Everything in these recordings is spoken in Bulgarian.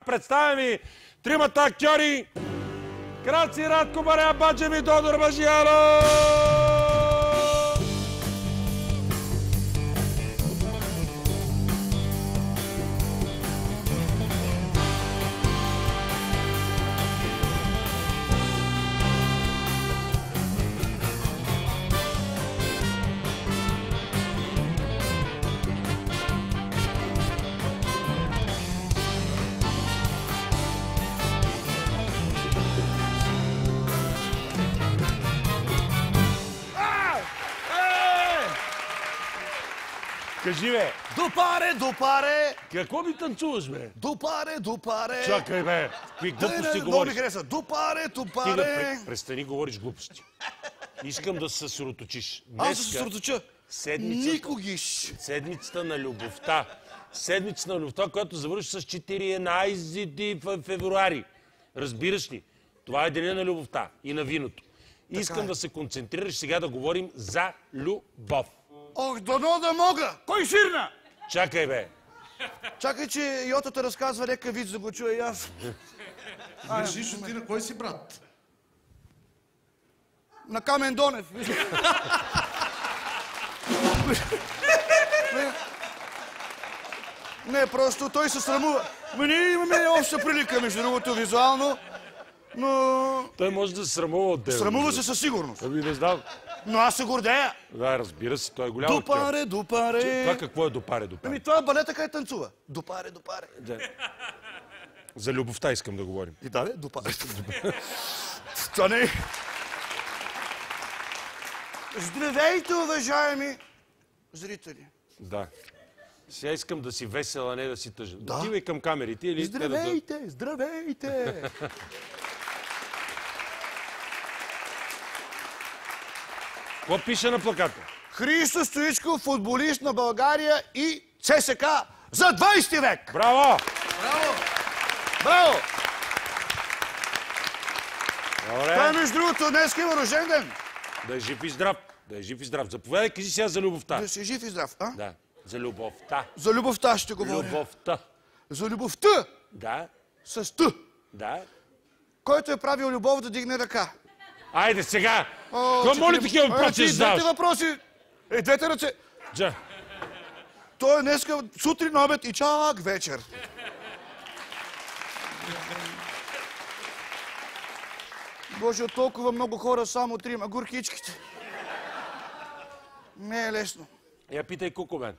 Представям ви тримата актьори Краци, Радко, Баря Баджев и Тодор Бажияров! Кажи, бе. Допаре, допаре. Какво ми танцуваш, бе? Допаре, допаре. Чакай, бе. Какви глупости говориш? Много ми хареса. Допаре, допаре. Престани, говориш глупости. Искам да се съсредоточиш. Аз се съсредоточа. Никогиш. Седмицата на любовта. Седмицата на любовта, която завърши с 14 февруари. Разбираш ли? Това е деня на любовта и на виното. Искам да се концентрираш сега да говорим за любов. Ох, дано да мога! Кой ширна? Чакай, бе. Чакай, че Йотата разказва нека виц да го чуя и аз. Виж, ти на кой си брат? На Камен Донев. Не, просто той се срамува. Ние имаме обща прилика, между другото, визуално, но... Той може да се срамува от тебе. Срамува се със сигурност. Ами не знам. Но аз се гордея. Да, разбира се, той е голям актьор. Допаре, допаре. Това какво е допаре, допаре? Ами това е балета, къде танцува. Допаре, допаре. Да. За любовта искам да говорим. И да, бе, допаре. Това не е... Здравейте, уважаеми зрители. Да. Сега искам да си весел, а не да си тъжен. Да. Отивай към камерите или... Здравейте, здравейте. Какво пише на плаката? Христо Стоичков, футболист на България и ЦСК за 20 век. Браво! Браво! Браво! Добре. Той, между другото, днес има рожден ден. Да е жив и здрав. Да е жив и здрав. Заповядай, кажи сега за любовта. Да си жив и здрав, а? Да. За любовта. За любовта ще говоря. Любовта. За любовта. Да. С Т. Да. Който е правил любов да дигне ръка. Айде сега! Какво моли такива въпроси задаваш? Двете въпроси. Двете ръце. Джа. Той е днеска сутрин, обед и чак вечер. Боже, от толкова много хора само трима. Горкичките. Не е лесно. Я питай Кукубен.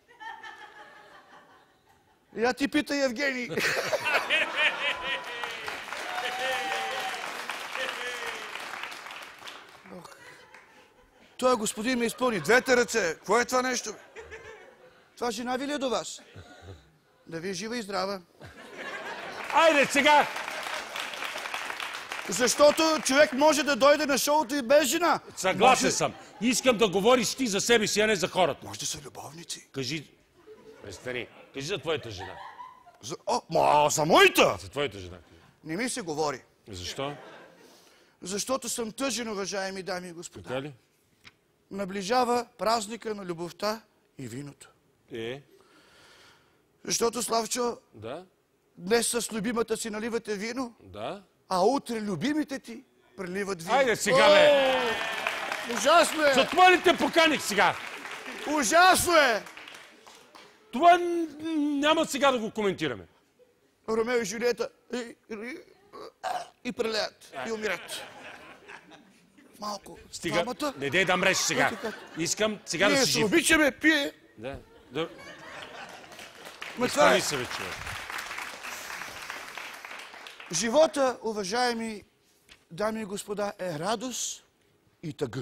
Я ти питай, Евгений. Той господин ми изпълни двете ръце. Какво е това нещо? Това жена ви ли е до вас? Да ви е жива и здрава. Айде сега! Защото човек може да дойде на шоуто и без жена. Съгласен съм. Искам да говориш ти за себе си, а не за хората. Може да са любовници. Кажи... Престани. Кажи за твоята жена. За моята? За твоята жена. Не ми се говори. Защо? Защото съм тъжен, уважаеми дами и господа. Така ли? Наближава празника на любовта и виното. Защото, Славчо, Да? днес с любимата си наливате вино, Да? а утре любимите ти преливат вино. Айде сега, бе! Ужасно е! За това ли те поканих сега? Ужасно е! Това няма сега да го коментираме. Ромео и Жулиета и прелеят, и умират. Малко. Стига, не дей да мреш сега. Искам сега да си жив. Ние се обичаме, пие. Да. Това се, бе, човек. Живота, уважаеми дами и господа, е радост и тъга.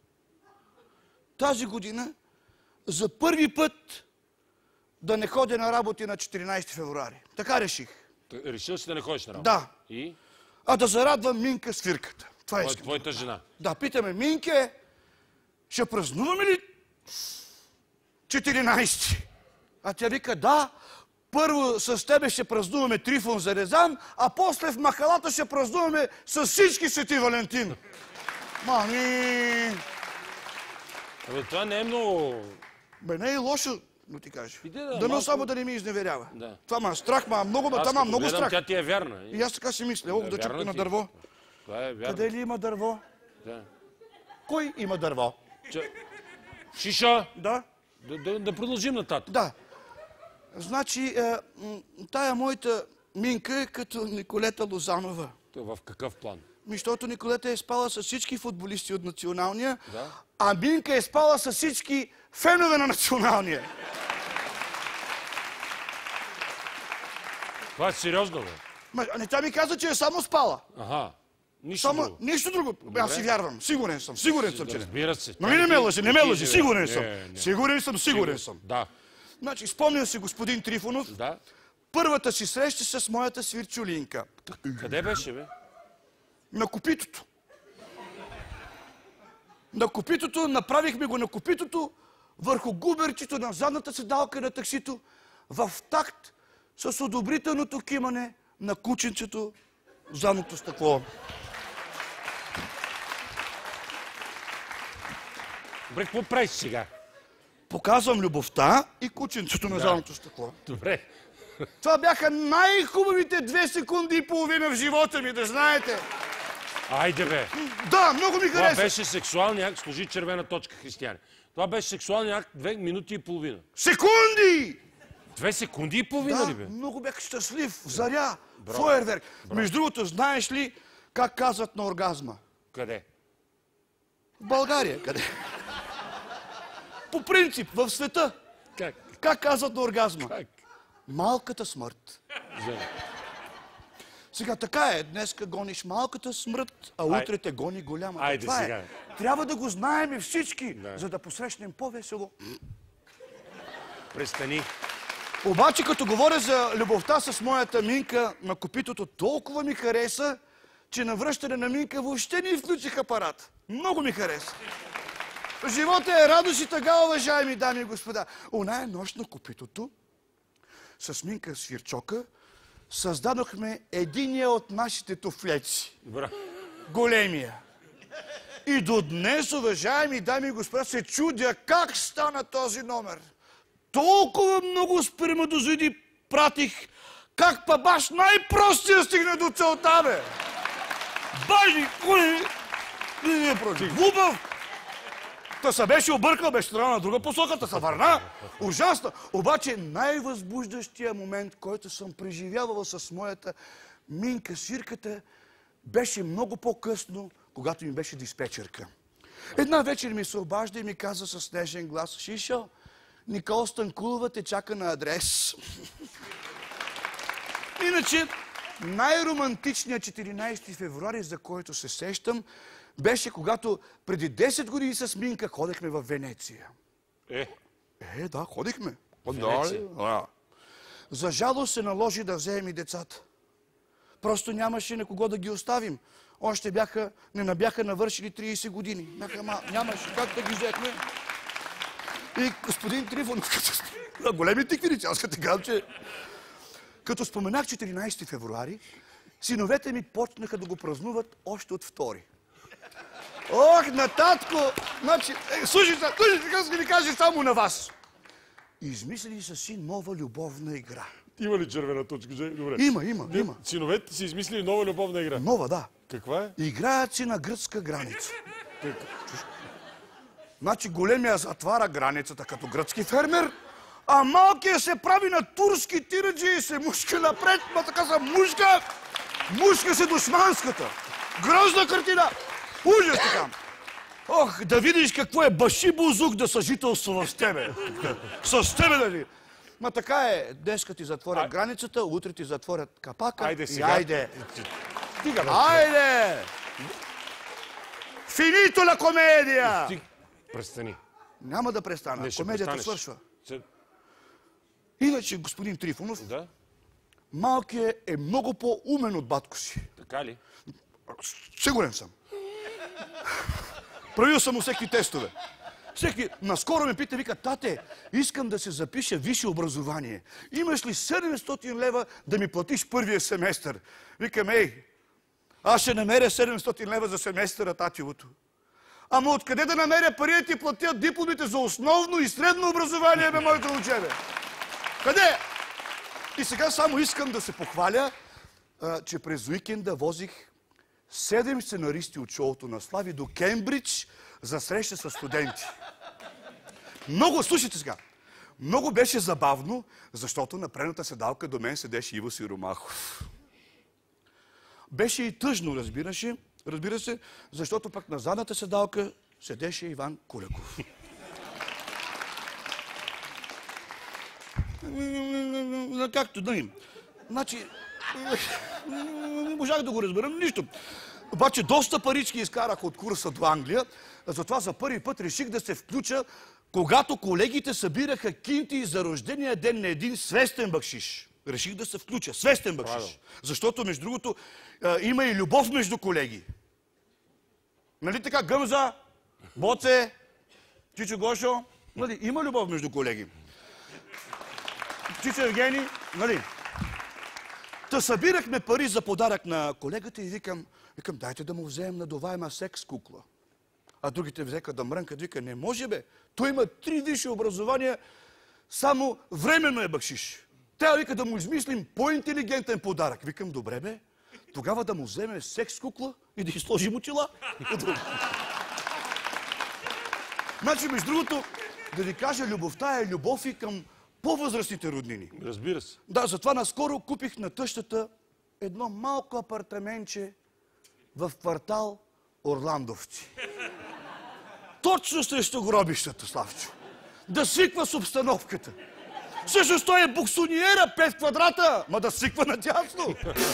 Тази година за първи път да не ходя на работи на 14 февруари. Така реших. Решил си да не ходиш на работа? Да. И? А да зарадвам Минка с фирката. Това е твоята жена. Да, питаме, Минке, ще празнуваме ли 14? А тя вика, да, първо с тебе ще празнуваме Трифон Зарезан, а после в махалата ще празнуваме с всички Свети Валентин. Мами! Това не е много... Бе, не е лошо. но ти кажа. Иде, Дано малко... само да не ми изневерява. Да. Това ма страх, много, Аз тама, като много гледам, страх. тя ти е вярна. И аз така си мисля, ох, да чупка на дърво. Това е вярно. Къде ли има дърво? Да. Кой има дърво? Шиша, Да? да продължим нататък. Да. Значи, тая моята Минка е като Николета Лозанова. В какъв план? Защото Николета е спала с всички футболисти от националния, Да. а Минка е спала с всички фенове на националния. Това е сериозно, бе. Не, тя ми каза, че е само спала. Аха. Нищо друго. Нищо друго. Аз си вярвам. Сигурен съм, че не. Разбира се. Но не ме лъжи, не ме лъжи. Сигурен съм. Не. Сигурен съм. Да. Значи, спомням си господин Трифонов, Да. първата си среща с моята свирчулинка. Къде беше, бе? На копитото. На копитото, направихме го на копитото, върху губерчето на задната седалка на таксито, в такт с одобрителното кимане на кученцето в задното стъкло. Добре, какво правиш сега? Показвам любовта и кученцето на задното стъкло. Добре. Това бяха най-хубавите 2 секунди и половина в живота ми, да знаете. Айде, бе. Да, много ми Това хареса. беше сексуалния акт. Сложи червена точка, християни. Това беше сексуалния акт 2 минути и половина. Секунди! 2 секунди и половина ли, Да, бе? много бях щастлив. Заря, фойерверк. Между другото, знаеш ли как казват на оргазма? Къде? В България. Къде? По принцип, в света. Как? Как казват на оргазма? Как? Малката смърт. За... Сега така е. Днеска гониш малката смърт, а утре те гони голямата. Айде Това сега. е. Трябва да го знаем всички, за да посрещнем по-весело. Престани. Обаче, като говоря за любовта с моята Минка на копитото, толкова ми хареса, че на връщане на Минка въобще не включих апарат. Много ми хареса. Живота е радост и тъга, уважаеми дами и господа. Оная нощ на копитото, с Минка Свирчока, създадохме единия от нашите туфлеци. Добре. Големия. И до днес, уважаеми дами и господа, се чудя как стана този номер. Толкова много сперматозоиди пратих, как па баш най-простия стигна до целта, бе. Бажи, кой не е против. Глупав. Та се беше объркал, беше тръгнал на друга посока, та се върна. Ужасно. Обаче най-възбуждащия момент, който съм преживявала с моята Минка Свирката, беше много по-късно, когато ми беше диспетчерка. Една вечер ми се обажда и ми каза с нежен глас: Шишо, Никола Станкулова те чака на адрес. Иначе, най-романтичният 14 февруари, за който се сещам, беше когато преди 10 години с Минка ходехме в Венеция. Да, ходихме. Венеция? Да. За жалост се наложи да вземем и децата. Просто нямаше на кого да ги оставим. Още не бяха навършили 30 години. Нямаше как да ги взехме. И господин Трифонов, големи тиквирици, аз като казвам, че... Като споменах 14 февруари, синовете ми почнаха да го празнуват още от 2. Ох, на татко! Значи, слушайте, така ще ви кажа само на вас. Измислили са си нова любовна игра. Има ли червена точка? Добре. Има. Синовете си измислили нова любовна игра. Нова, да. Каква е? Играят си на гръцка граница. Значи големия затваря границата като гръцки фермер, а малкият се прави на турски тираджи и се мушка напред, ма така са мушка се душманската. Грозна картина. Ужас така. Ох, да видиш какво е баши бузук да съжителства с тебе. С тебе да ви. Ма така е. Днеска ти затворят границата, утре ти затворят капака. Айде сега. Айде. Айде! Финито ла комедия! Престани. Няма да престана. Комедията свършва. Иначе, господин Трифонов, Да? малкият е много по-умен от батко си. Така ли? Сигурен съм. Правил съм му всеки тестове. Наскоро ме пита, вика: тате, искам да се запиша висше образование. Имаш ли 700 лева да ми платиш първия семестър? Викам: ей, аз ще намеря 700 лева за семестъра, татилото. Ама откъде да намеря пари да ти платят дипломите за основно и средно образование, бе, моето момче, бе? Къде? И сега само искам да се похваля, че през уикенда возих 7 сценаристи от шоуто на Слави до Кембридж за среща с студенти. Слушайте сега, много беше забавно, защото на предната седалка до мен седеше Иво Сиромахов. Беше и тъжно, разбира се, защото пък на задната седалка седеше Иван Куликов. Както да им. Значи, не можах да го разберам нищо. Обаче доста парички изкарах от курса до Англия, затова за първи път реших да се включа, когато колегите събираха кинти за рождения ден на един свестен бакшиш. Реших да се включа. Свестен бакшиш. Защото, между другото, има и любов между колеги. Нали така, Гъмза, Боце, Чичо Гошо, нали, има любов между колеги. Чичо Евгений, нали. Та събирахме пари за подарък на колегата и викам, дайте да му вземем надуваема секс кукла. А другите взеха да мрънкат, вика, не може бе, той има 3 висши образования, само временно е бакшиш. Тя вика да му измислим по-интелигентен подарък. Викам, добре бе, тогава да му вземе секс кукла и да й сложим очила. Значи, между другото, да ви кажа, любовта е любов и към по-възрастните роднини. Разбира се. Да, затова наскоро купих на тъщата едно малко апартаментче в квартал Орландовци. Точно срещу гробищата, Славчо. Да свиква с обстановката. Всъщност той е буксониера, 5 квадрата, ма да свиква надясно.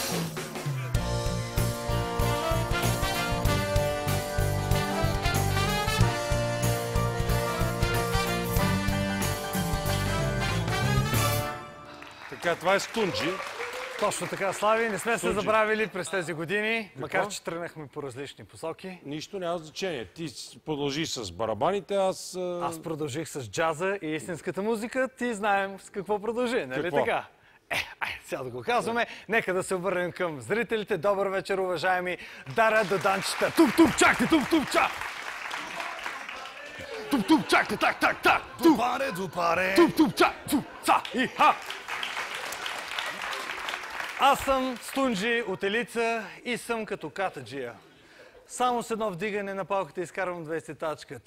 Така, това е Стунджи. Точно така, Слави. Не сме се забравили през тези години, макар че тръгнахме по различни посоки. Нищо няма значение. Ти продължи с барабаните, аз продължих с джаза и истинската музика. Ти знаем с какво продължи, нали така? Сега да го казваме. Нека да се обърнем към зрителите. Добър вечер, уважаеми Дара Доданчета. Туп-туп-чакте, туп-туп-чак! Туп-туп-чакте, так-так-так! Дупаре, дупаре! Туп-туп-чак, туп-ца и ха! Аз съм Стунджи от Елица и съм като катаджия. Само с едно вдигане на палката изкарвам 20 тачка.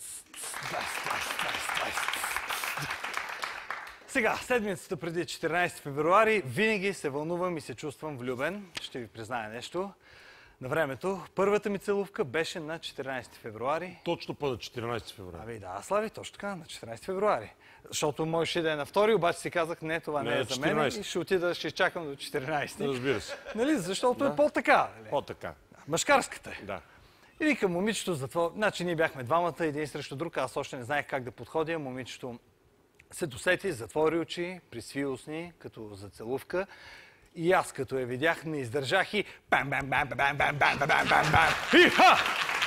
Сега, седмицата преди 14 февруари, винаги се вълнувам и се чувствам влюбен. Ще ви призная нещо. На времето, първата ми целувка беше на 14 февруари. Точно по на 14 февруари. Да, Слави, точно така, на 14 февруари. Защото можеше да е на 2, обаче си казах, не, това не е за мен и ще изчакам до 14. Разбира се. Нали, защото е по-така. По-така. Мъжкарската е. Да. И викам, момичето, затова... Значи ние бяхме двамата, един срещу друг, аз още не знаех как да подходя. Момичето се досети, затвори очи, присви устни, като за целувка. И аз, като я видях, не издържах и бам-бам-бам-бам-бам-бам-бам-бам-бам! И ха!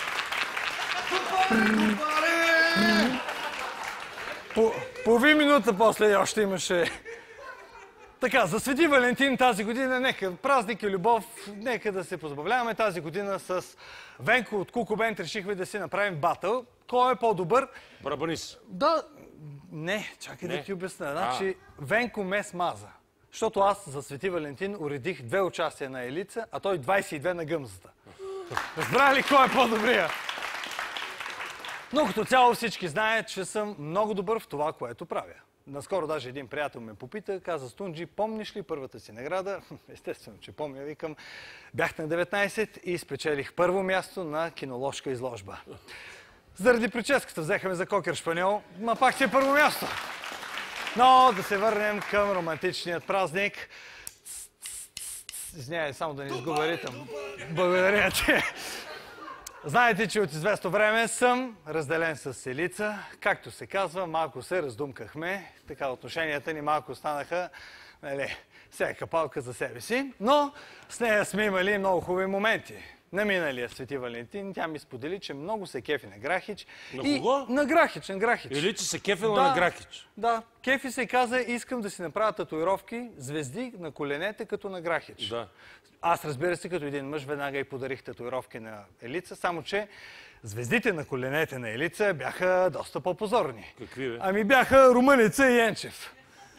Половин минута после още имаше... Така, за Свети Валентин тази година, нека празник и любов, нека да се позабавляваме тази година с Венко от Куко Бенд. Решихме да си направим батъл. Кой е по-добър? Барабанис. Да, не, чакай да ти обясня. Значи, Венко ме смаза. Защото аз за Свети Валентин уредих 2 участия на Елица, а той 22 на Гъмзата. Разбрали ли кой е по-добрия? Но като цяло всички знаят, че съм много добър в това, което правя. Наскоро даже един приятел ме попита, каза: Стунджи, помниш ли първата си награда? Естествено, че помня, викам. Бях на 19 и спечелих първо място на киноложка изложба. Заради прическата взехаме за Кокер Шпаньол, ма пак си е първо място. Но да се върнем към романтичният празник. Извинявай, само да не изгубя ритъм. Благодаря ти. Знаете, че от известно време съм разделен с Елица. Както се казва, малко се раздумкахме. Така отношенията ни малко станаха, всяка палка за себе си. Но с нея сме имали много хубави моменти. на миналия Свети Валентин, тя ми сподели, че много се кефи на Грахич. На кого? На Грахич, на Грахич. Елица се кефила на Грахич. Да, кефи се каза, искам да си направя татуировки, звезди на коленете, като на Грахич. Да. Аз, разбира се, като един мъж, веднага и подарих татуировки на Елица, само че звездите на коленете на Елица бяха доста по-позорни. Какви бе? Ами бяха Румъница и Енчев.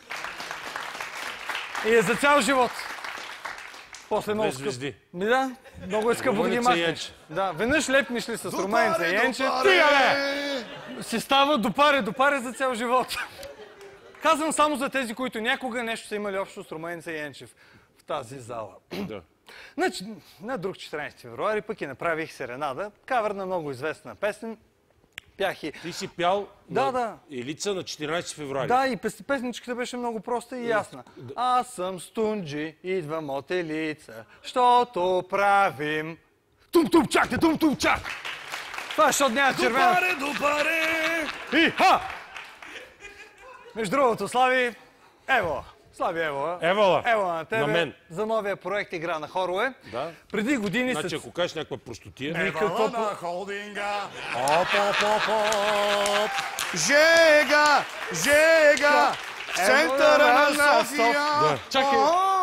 И е за цял живот. После много звезди. Ми да, много е скъпо да ги Румъница и махнеш. Енчев. Да, веднъж лепнеш ли с Румъница и Енчев, Допаре! си става допаре за цял живот. Казвам само за тези, които някога нещо са имали общо с Румъница и Енчев в тази зала. Да. Значи, на друг 14 февруари пък и направих Серенада, кавър на много известна песен. Пях и... Ти си пял Да. Елица на 14 февруари. Да, и песничката беше много проста и ясна. Аз съм Стунджи, идвам от Елица, щото правим... Тум-тум-чак, тум-тум-чак! Това е, защото няма червена... Допаре! И-ха! Между другото, Слави, ево. Слави, ево. Евола. Ево на тебе. На мен. За новия проект Игра на хорове. Да. Преди години Значи, ако кажеш някаква простотия... Евала на холдинга. Оп. Жега! В центъра на София. Чакай.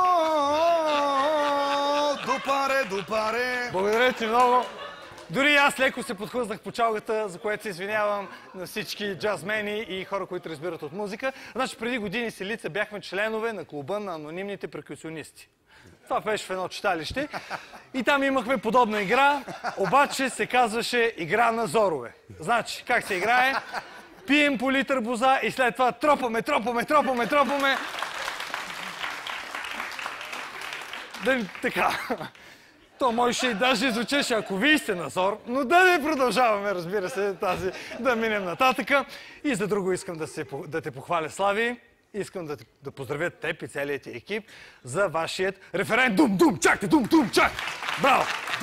Допаре. Благодаря ти много. Дори аз леко се подхлъзнах по чалгата, за което се извинявам на всички джазмени и хора, които разбират от музика. Значи преди години с Елица бяхме членове на клуба на анонимните перкусионисти. Това беше в едно читалище. И там имахме подобна игра, обаче се казваше Игра на зорове. Значи, как се играе? Пием по литър боза и след това тропаме. Така. То можеше и даже звучеше, ако вие сте на зор, но да не продължаваме, разбира се, да минем нататъка. И за друго искам да те похваля, Слави. Искам да поздравя теб и целият ти екип за вашият референдум. Чак! Браво!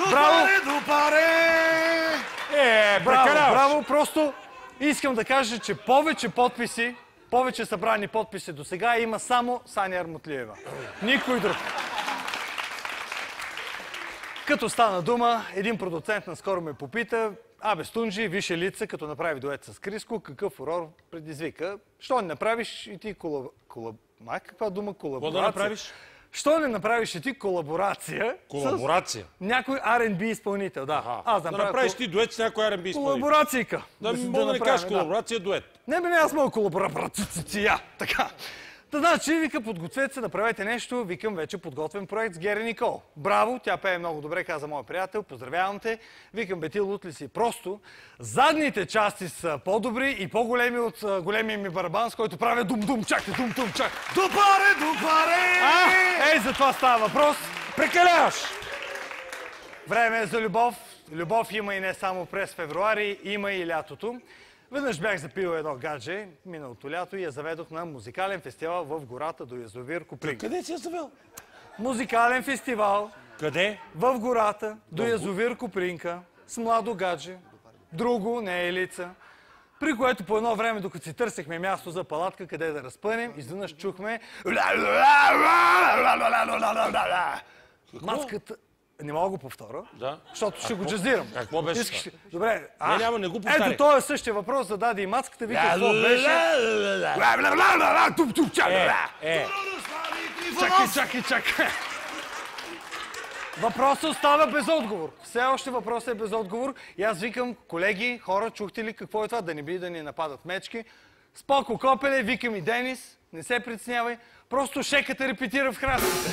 Допаре! Браво! Просто искам да кажа, че повече събрани подписи до сега има само Сани Армутлиева. Никой друг. Като стана дума, един продуцент наскоро ме попита: абе, Стунджи, виж Елица, като направи дует с Криско, какъв фурор предизвика? Що не направиш и ти каква дума? Колаборация? Какво да направиш? Що не направиш и ти колаборация? Колаборация? С някой R&B изпълнител, да. Аз да направиш ти дует с някой R&B изпълнител. Колаборацийка. Да не кажеш колаборация, дует. Не, аз мога колаборация. Така. Та значи, вика, подгответе се, направете нещо, викам, вече подготвен проект с Гери Никол. Браво, тя пее много добре, каза моят приятел, поздравявам те. Викам, бе, ти лут ли си? Просто задните части са по-добри и по-големи от големия ми барабан, с който правя дум-чак. Допаре! Ей, за това става въпрос. Прекаляваш! Време е за любов. Любов има и не само през февруари, има и лятото. Веднъж бях запил едно гадже миналото лято и я заведох на музикален фестивал в гората до язовир Копринка. Къде си я завел? Музикален фестивал. Къде? В гората до язовир Копринка с младо гадже. Друго, не е Елица. При което по едно време, докато си търсехме място за палатка, къде да разпънем, изведнъж чухме... Маската... Не мога го повторя, защото ще го джазирам. Какво беше? Добре. Не го повтаряй. Ето този същия въпрос зададе и Мацката. Вика, какво беше? Чакай. Въпросът остава без отговор. Все още въпросът е без отговор. И аз викам, колеги, хора, чухте ли какво е това? Да не би да ни нападат мечки. Споко, Копеле, викам и Денис. Не се притеснявай. Просто шеката репетира в храстите.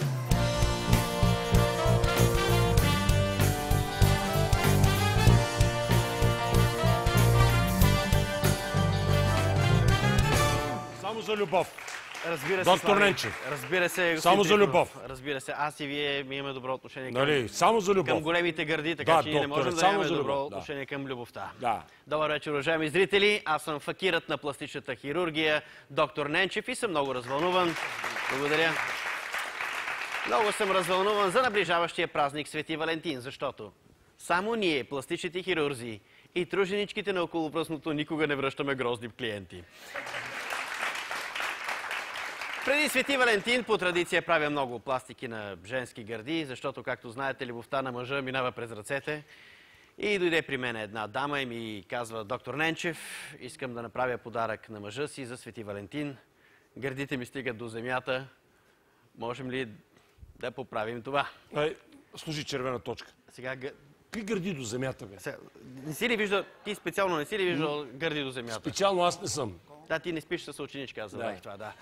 Само за любов. Разбира се, Доктор Ненчев. Разбира се, само за любов. Разбира се, аз и вие имаме добро отношение към, само за любов. Към големите гърди, така че ние не можем да имаме добро отношение към любовта. Да. Добър вечер, уважаеми зрители. Аз съм факирът на пластичната хирургия, доктор Ненчев, и съм много развълнуван. Благодаря. Много съм развълнуван за наближаващия празник Свети Валентин, защото само ние, пластичните хирурзи и труженичките на околопръсното, никога не връщаме грозни клиенти. Преди Свети Валентин по традиция правя много пластики на женски гърди, защото, както знаете, любовта на мъжа минава през ръцете. И дойде при мен една дама и ми казва: доктор Ненчев, искам да направя подарък на мъжа си за Свети Валентин. Гърдите ми стигат до земята. Можем ли да поправим това? Служи червена точка. Сега... Какви гърди до земята, бе? Не си ли виждал, ти специално не си ли виждал гърди до земята? Специално аз не съм. Да, ти не спиш с ученичка, аз забравих това, да.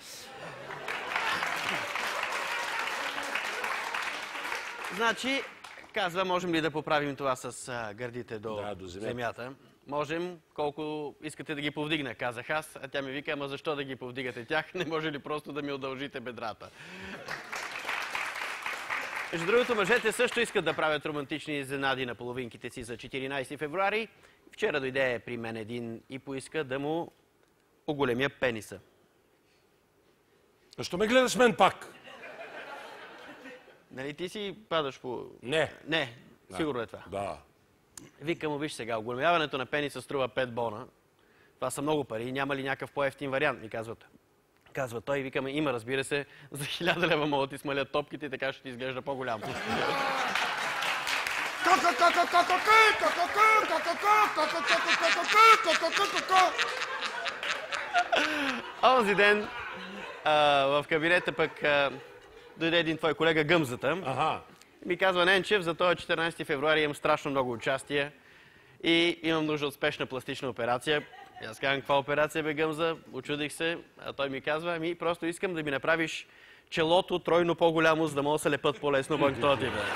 Значи, казва, можем ли да поправим това с гърдите до земята? Можем, колко искате да ги повдигна, казах аз, а тя ми вика: ама защо да ги повдигате тях? Не може ли просто да ми удължите бедрата? Между другото, мъжете също искат да правят романтични изненади на половинките си за 14 февруари. Вчера дойде при мен един и поиска да му оголемя пениса. Защо ме гледаш мен пак? Нали ти си падаш по... Не. Не, сигурно е това. Да. Вика му: виж сега, оголемяването на пениса струва 5 бона. Това са много пари. Няма ли някакъв по-евтин вариант, ми казват. Казва той, викаме: има, разбира се, за 1000 лева могат да ти смалят топките и така ще ти изглежда по-голямо. Онзи ден в кабинета пък дойде един твой колега Гъмзата. Ми казва: Ненчев, за този 14 февруари имам страшно много участия и имам нужда от спешна пластична операция. И аз казвам: каква операция, бе, Гъмза? Очудих се. А той ми казва: ами просто искам да ми направиш челото тройно по-голямо, за да мога да се лепат по-лесно банкноти, бе.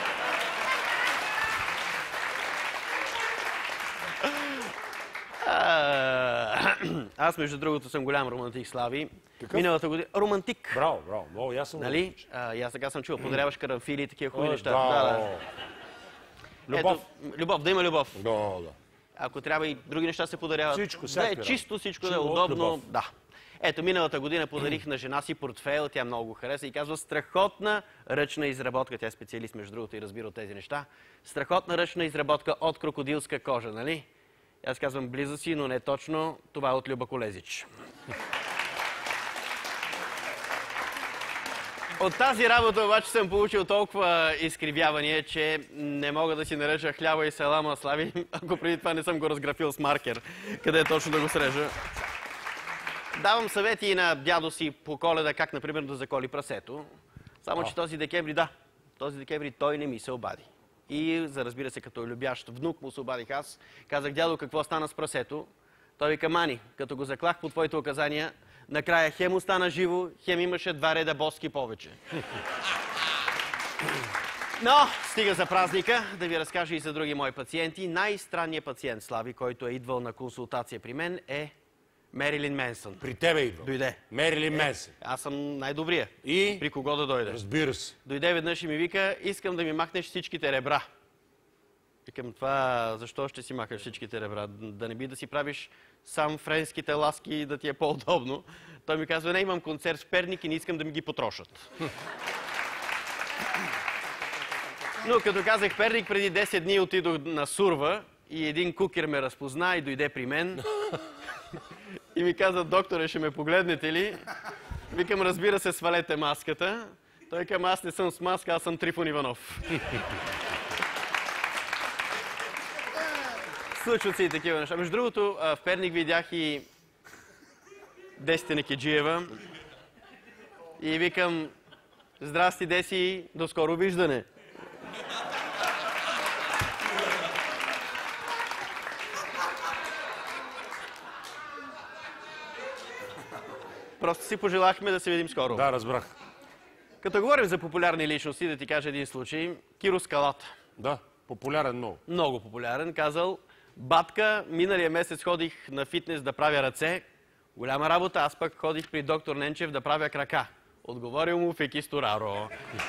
Аз, между другото, съм голям романтик, Слави. Какъв? Миналата година... Романтик. Браво, браво. Много ясно. Нали? И аз така съм чувал. Подаряваш карамфили и такива хубави неща. Да. Любов. Любов, да има любов. Да. Ако трябва и други неща се подаряват. Всичко, да е чисто, всичко да е удобно. Да. Ето, миналата година подарих на жена си портфейл, тя много го хареса и казва: страхотна ръчна изработка. Тя е специалист, между другото, и разбира от тези неща. Страхотна ръчна изработка от крокодилска кожа, нали? Аз казвам: близо си, но не точно. Това е от Люба Колезич. От тази работа обаче съм получил толкова изкривявания, че не мога да си нарежа хляба и салама, Слави, ако преди това не съм го разграфил с маркер, къде точно да го срежа. Давам съвети и на дядо си по Коледа как, например, да заколи прасето. Само, че този декември той не ми се обади. И, за разбира се, като любящ внук му се обадих аз. Казах: дядо, какво стана с прасето? Той вика: Мани, като го заклах по твоите указания, накрая хем остана живо, хем имаше 2 реда боски повече. Но, стига за празника, да ви разкажа и за други мои пациенти. Най-странният пациент, Слави, който е идвал на консултация при мен, е Мерилин Менсън. При тебе идва. Дойде. Мерилин Менсън. Аз съм най-добрия. И? При кого да дойде? Разбира се. Дойде веднъж и ми вика: искам да ми махнеш всичките ребра. Викам: това защо ще си махаш всичките ребра? Да не би да си правиш сам френските ласки и да ти е по-удобно. Той ми казва: не, имам концерт в Перник и не искам да ми ги потрошат. Но като казах Перник, преди 10 дни отидох на Сурва и един кукер ме разпозна и дойде при мен. И ми каза: докторе, ще ме погледнете ли? Викам: разбира се, свалете маската. Той каза: аз не съм с маска, аз съм Трифон Иванов. Случват се и такива неща. Между другото, в Перник видях и Десетина Кеджиева. И викам: здрасти, Деси, до скоро виждане. Просто си пожелахме да се видим скоро. Да, разбрах. Като говорим за популярни личности, да ти кажа един случай. Киро Скалата. Да, популярен много. Много популярен. Казал: батка, миналия месец ходих на фитнес да правя ръце. Голяма работа, аз пък ходих при доктор Ненчев да правя крака. Отговорил му Феки Стораро.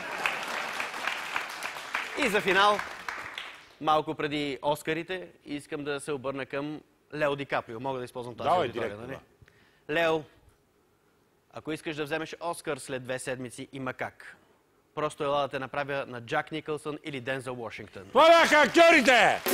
И за финал, малко преди Оскарите, искам да се обърна към Лео Ди Каприо. Мога да използвам тази аудитория, нали? Лео, ако искаш да вземеш Оскар след 2 седмици, има как. Просто ела да те направя на Джак Никълсън или Дензел Вашингтон. Това бяха актьорите!